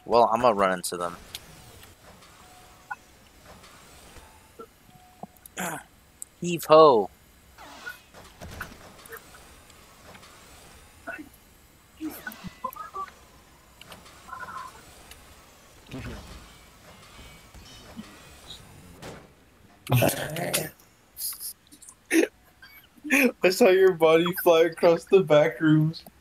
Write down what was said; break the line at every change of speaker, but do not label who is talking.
Well, I'm gonna run into them. Heave ho!
I saw your body fly across the back rooms.